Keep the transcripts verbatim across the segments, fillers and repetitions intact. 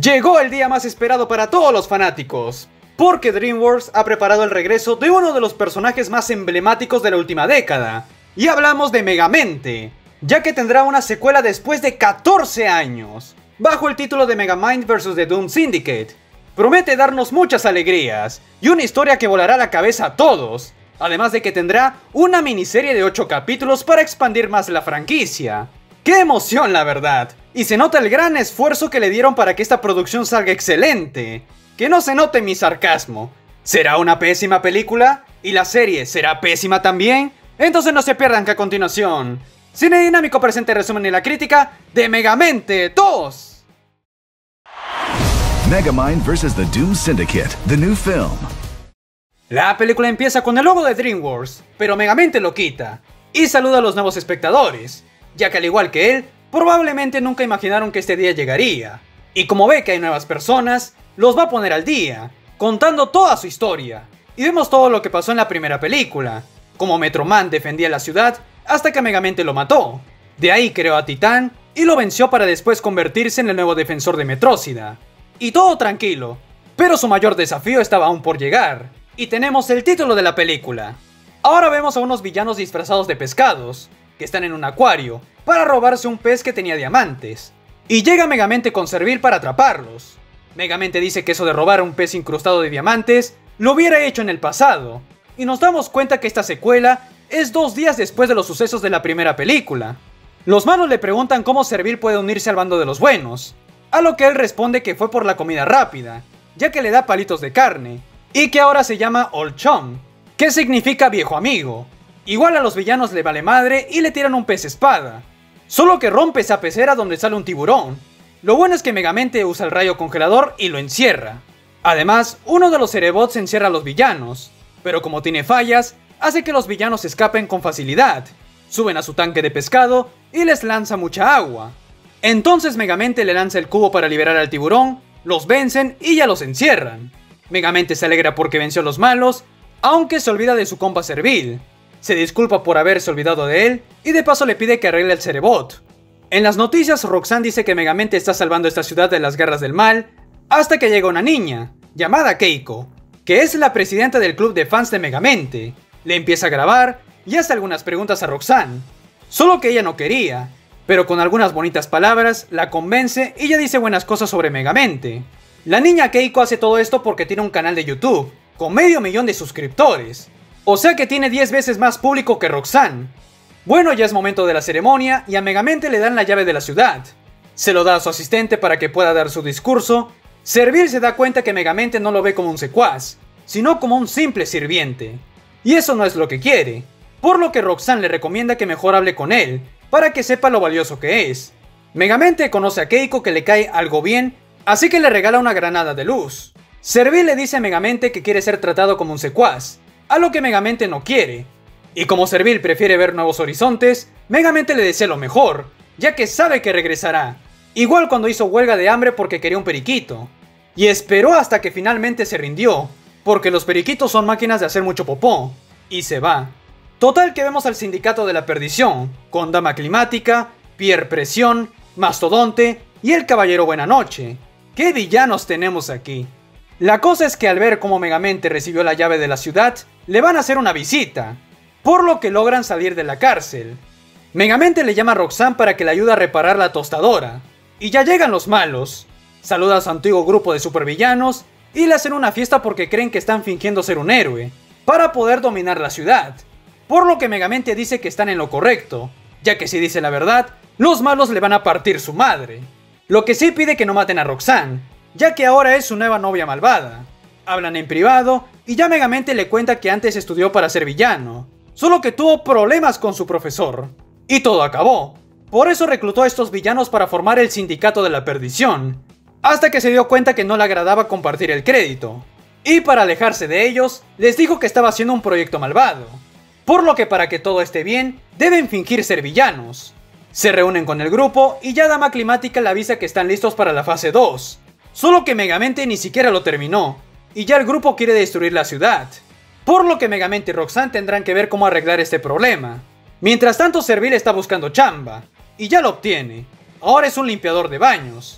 Llegó el día más esperado para todos los fanáticos, porque DreamWorks ha preparado el regreso de uno de los personajes más emblemáticos de la última década, y hablamos de Megamente, ya que tendrá una secuela después de catorce años, bajo el título de Megamind versus The Doom Syndicate. Promete darnos muchas alegrías, y una historia que volará la cabeza a todos, además de que tendrá una miniserie de ocho capítulos para expandir más la franquicia. ¡Qué emoción, la verdad! Y se nota el gran esfuerzo que le dieron para que esta producción salga excelente. Que no se note mi sarcasmo. ¿Será una pésima película? ¿Y la serie será pésima también? Entonces no se pierdan que a continuación, Cine Dinámico presenta el resumen y la crítica de Megamente dos. Megamind versus The Doom Syndicate, the new film. La película empieza con el logo de DreamWorks, pero Megamente lo quita y saluda a los nuevos espectadores, ya que al igual que él, probablemente nunca imaginaron que este día llegaría. Y como ve que hay nuevas personas, los va a poner al día, contando toda su historia. Y vemos todo lo que pasó en la primera película, como Metroman defendía la ciudad hasta que Megamente lo mató. De ahí creó a Titán y lo venció para después convertirse en el nuevo defensor de Metrócida. Y todo tranquilo, pero su mayor desafío estaba aún por llegar. Y tenemos el título de la película. Ahora vemos a unos villanos disfrazados de pescados, que están en un acuario, para robarse un pez que tenía diamantes. Y llega Megamente con Servil para atraparlos. Megamente dice que eso de robar un pez incrustado de diamantes lo hubiera hecho en el pasado. Y nos damos cuenta que esta secuela es dos días después de los sucesos de la primera película. Los malos le preguntan cómo Servil puede unirse al bando de los buenos, a lo que él responde que fue por la comida rápida, ya que le da palitos de carne, y que ahora se llama Old Chum, que significa viejo amigo. Igual a los villanos le vale madre y le tiran un pez espada, solo que rompe esa pecera donde sale un tiburón. Lo bueno es que Megamente usa el rayo congelador y lo encierra. Además, uno de los Cerebots encierra a los villanos, pero como tiene fallas, hace que los villanos escapen con facilidad. Suben a su tanque de pescado y les lanza mucha agua. Entonces Megamente le lanza el cubo para liberar al tiburón, los vencen y ya los encierran. Megamente se alegra porque venció a los malos, aunque se olvida de su compa Servil. Se disculpa por haberse olvidado de él y de paso le pide que arregle el Cerebot. En las noticias, Roxanne dice que Megamente está salvando esta ciudad de las garras del mal, hasta que llega una niña, llamada Keiko, que es la presidenta del club de fans de Megamente. Le empieza a grabar y hace algunas preguntas a Roxanne, solo que ella no quería, pero con algunas bonitas palabras la convence y ya dice buenas cosas sobre Megamente. La niña Keiko hace todo esto porque tiene un canal de YouTube, con medio millón de suscriptores, o sea que tiene diez veces más público que Roxanne. Bueno, ya es momento de la ceremonia y a Megamente le dan la llave de la ciudad. Se lo da a su asistente para que pueda dar su discurso. Servil se da cuenta que Megamente no lo ve como un secuaz, sino como un simple sirviente. Y eso no es lo que quiere, por lo que Roxanne le recomienda que mejor hable con él, para que sepa lo valioso que es. Megamente conoce a Keiko que le cae algo bien, así que le regala una granada de luz. Servil le dice a Megamente que quiere ser tratado como un secuaz, a lo que Megamente no quiere. Y como Servil prefiere ver nuevos horizontes, Megamente le desea lo mejor, ya que sabe que regresará. Igual cuando hizo huelga de hambre porque quería un periquito. Y esperó hasta que finalmente se rindió, porque los periquitos son máquinas de hacer mucho popó. Y se va. Total que vemos al Sindicato de la Perdición, con Dama Climática, Pierre Presión, Mastodonte y el Caballero Buenanoche. ¿Qué villanos tenemos aquí? La cosa es que al ver cómo Megamente recibió la llave de la ciudad, le van a hacer una visita, por lo que logran salir de la cárcel. Megamente le llama a Roxanne para que le ayude a reparar la tostadora, y ya llegan los malos. Saluda a su antiguo grupo de supervillanos y le hacen una fiesta porque creen que están fingiendo ser un héroe, para poder dominar la ciudad. Por lo que Megamente dice que están en lo correcto, ya que si dice la verdad, los malos le van a partir su madre. Lo que sí pide que no maten a Roxanne, ya que ahora es su nueva novia malvada. Hablan en privado y ya Megamente le cuenta que antes estudió para ser villano, solo que tuvo problemas con su profesor. Y todo acabó. Por eso reclutó a estos villanos para formar el Sindicato de la Perdición, hasta que se dio cuenta que no le agradaba compartir el crédito. Y para alejarse de ellos, les dijo que estaba haciendo un proyecto malvado. Por lo que para que todo esté bien, deben fingir ser villanos. Se reúnen con el grupo y ya Dama Climática le avisa que están listos para la fase dos. Solo que Megamente ni siquiera lo terminó, y ya el grupo quiere destruir la ciudad. Por lo que Megamente y Roxanne tendrán que ver cómo arreglar este problema. Mientras tanto, Servil está buscando chamba, y ya lo obtiene. Ahora es un limpiador de baños.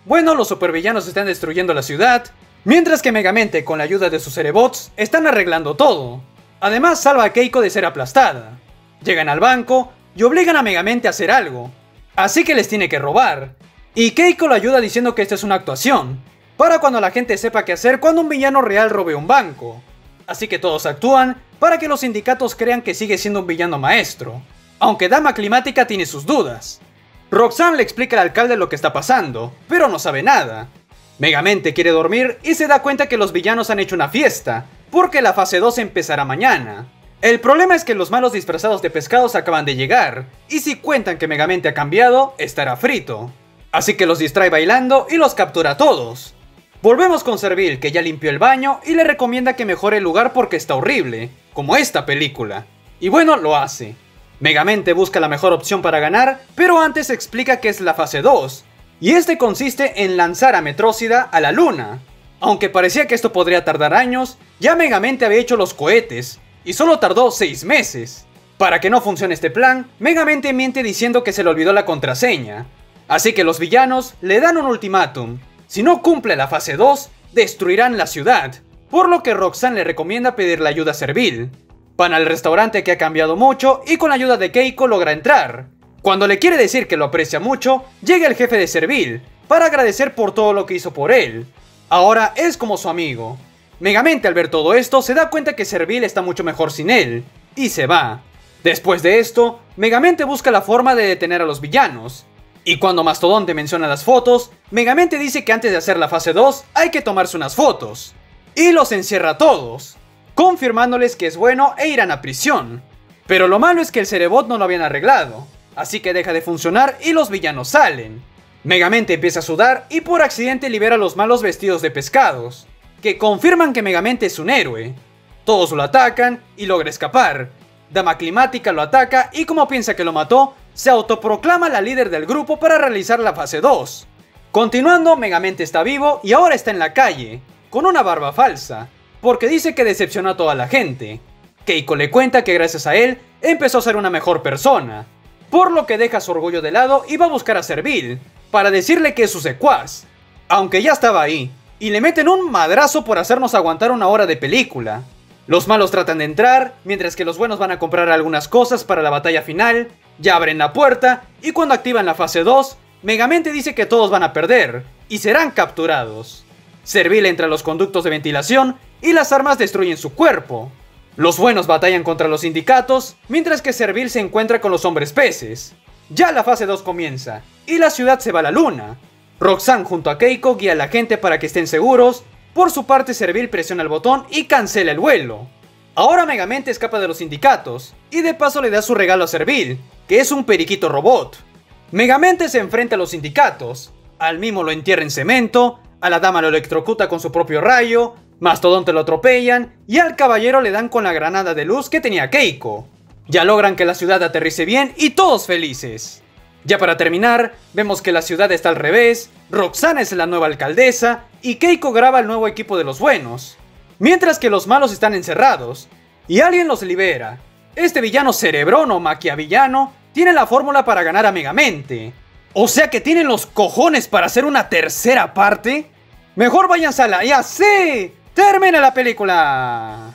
Bueno, los supervillanos están destruyendo la ciudad, mientras que Megamente, con la ayuda de sus Cerebots, están arreglando todo. Además, salva a Keiko de ser aplastada. Llegan al banco y obligan a Megamente a hacer algo, así que les tiene que robar. Y Keiko lo ayuda diciendo que esta es una actuación, para cuando la gente sepa qué hacer cuando un villano real robe un banco. Así que todos actúan para que los sindicatos crean que sigue siendo un villano maestro, aunque Dama Climática tiene sus dudas. Roxanne le explica al alcalde lo que está pasando, pero no sabe nada. Megamente quiere dormir y se da cuenta que los villanos han hecho una fiesta, porque la fase dos empezará mañana. El problema es que los malos disfrazados de pescados acaban de llegar, y si cuentan que Megamente ha cambiado, estará frito. Así que los distrae bailando y los captura a todos. Volvemos con Servil, que ya limpió el baño y le recomienda que mejore el lugar porque está horrible, como esta película. Y bueno, lo hace. Megamente busca la mejor opción para ganar, pero antes explica que es la fase dos, y este consiste en lanzar a Metrócida a la luna. Aunque parecía que esto podría tardar años, ya Megamente había hecho los cohetes, y solo tardó seis meses. Para que no funcione este plan, Megamente miente diciendo que se le olvidó la contraseña. Así que los villanos le dan un ultimátum. Si no cumple la fase dos, destruirán la ciudad, por lo que Roxanne le recomienda pedirle ayuda a Servil. Van al restaurante, que ha cambiado mucho, y con la ayuda de Keiko logra entrar. Cuando le quiere decir que lo aprecia mucho, llega el jefe de Servil, para agradecer por todo lo que hizo por él. Ahora es como su amigo. Megamente, al ver todo esto, se da cuenta que Servil está mucho mejor sin él, y se va. Después de esto, Megamente busca la forma de detener a los villanos. Y cuando Mastodonte menciona las fotos, Megamente dice que antes de hacer la fase dos hay que tomarse unas fotos. Y los encierra a todos, confirmándoles que es bueno e irán a prisión. Pero lo malo es que el Cerebot no lo habían arreglado, así que deja de funcionar y los villanos salen. Megamente empieza a sudar y por accidente libera a los malos vestidos de pescados, que confirman que Megamente es un héroe. Todos lo atacan y logra escapar. Dama Climática lo ataca y como piensa que lo mató, se autoproclama la líder del grupo para realizar la fase dos. Continuando, Megamente está vivo y ahora está en la calle, con una barba falsa, porque dice que decepcionó a toda la gente. Keiko le cuenta que gracias a él, empezó a ser una mejor persona, por lo que deja su orgullo de lado y va a buscar a Servil, para decirle que es su secuaz, aunque ya estaba ahí, y le meten un madrazo por hacernos aguantar una hora de película. Los malos tratan de entrar, mientras que los buenos van a comprar algunas cosas para la batalla final, ya abren la puerta, y cuando activan la fase dos, Megamente dice que todos van a perder, y serán capturados. Servil entra a los conductos de ventilación, y las armas destruyen su cuerpo. Los buenos batallan contra los sindicatos, mientras que Servil se encuentra con los hombres peces. Ya la fase dos comienza, y la ciudad se va a la luna. Roxanne junto a Keiko guía a la gente para que estén seguros. Por su parte, Servil presiona el botón y cancela el vuelo. Ahora Megamente escapa de los sindicatos, y de paso le da su regalo a Servil, que es un periquito robot. Megamente se enfrenta a los sindicatos, al Mimo lo entierra en cemento, a la dama lo electrocuta con su propio rayo, Mastodonte lo atropellan, y al caballero le dan con la granada de luz que tenía Keiko. Ya logran que la ciudad aterrice bien y todos felices. Ya para terminar, vemos que la ciudad está al revés, Roxanne es la nueva alcaldesa, y Keiko graba el nuevo equipo de los buenos. Mientras que los malos están encerrados, y alguien los libera. Este villano cerebrón o maquiavillano tiene la fórmula para ganar a Megamente. O sea que tienen los cojones para hacer una tercera parte. Mejor váyanse a la... ¡Ya sé! ¡Termina la película!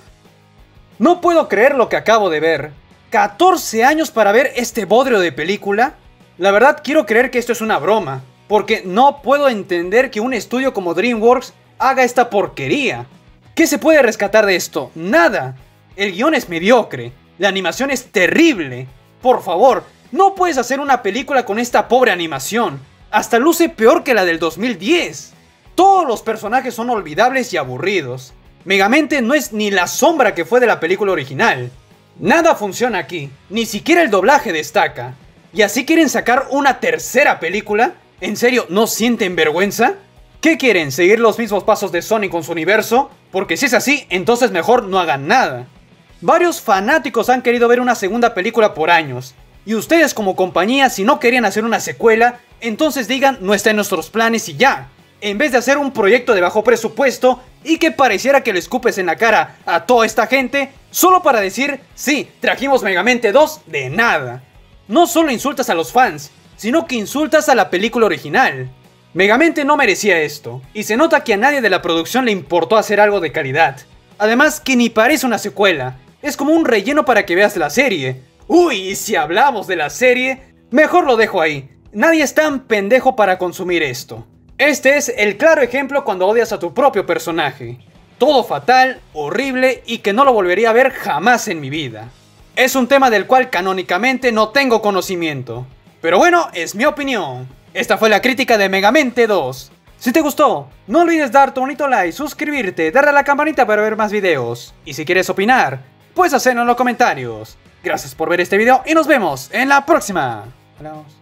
No puedo creer lo que acabo de ver. ¿catorce años para ver este bodrio de película? La verdad quiero creer que esto es una broma, porque no puedo entender que un estudio como DreamWorks haga esta porquería. ¿Qué se puede rescatar de esto? Nada. El guión es mediocre, la animación es terrible. Por favor, no puedes hacer una película con esta pobre animación. Hasta luce peor que la del dos mil diez. Todos los personajes son olvidables y aburridos. Megamente no es ni la sombra que fue de la película original. Nada funciona aquí, ni siquiera el doblaje destaca. ¿Y así quieren sacar una tercera película? ¿En serio no sienten vergüenza? ¿Qué quieren? ¿Seguir los mismos pasos de Sony con su universo? Porque si es así, entonces mejor no hagan nada. Varios fanáticos han querido ver una segunda película por años. Y ustedes como compañía, si no querían hacer una secuela, entonces digan no está en nuestros planes y ya. En vez de hacer un proyecto de bajo presupuesto y que pareciera que le escupes en la cara a toda esta gente, solo para decir, sí, trajimos Megamente dos de nada. No solo insultas a los fans, sino que insultas a la película original. Megamente no merecía esto, y se nota que a nadie de la producción le importó hacer algo de calidad. Además que ni parece una secuela, es como un relleno para que veas la serie. Uy, y si hablamos de la serie, mejor lo dejo ahí. Nadie es tan pendejo para consumir esto. Este es el claro ejemplo cuando odias a tu propio personaje. Todo fatal, horrible y que no lo volvería a ver jamás en mi vida. Es un tema del cual canónicamente no tengo conocimiento. Pero bueno, es mi opinión. Esta fue la crítica de Megamente dos. Si te gustó, no olvides dar tu bonito like, suscribirte, darle a la campanita para ver más videos. Y si quieres opinar, puedes hacerlo en los comentarios. Gracias por ver este video y nos vemos en la próxima. Adiós.